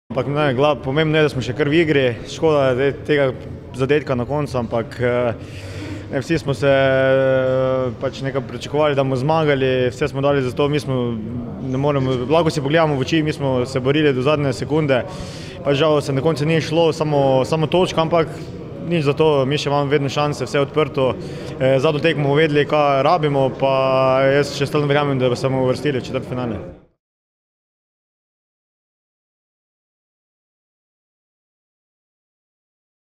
Ampak pomembno je, da smo še kar v igri, škoda tega zadetka na koncu, ampak vsi smo se nekaj pričakovali, da bomo zmagali, vse smo dali za to, mi smo ne moremo, lahko si pogledamo v oči, mi smo se borili do zadnje sekunde, pa žal se na koncu ni šlo, samo točka, ampak nič za to, mi še imamo vedno šanse, vse odprto, zadnjo tekmo bomo vedeli, kaj rabimo, pa jaz še stalno verjamem, da se bomo uvrstili v četrtfinale.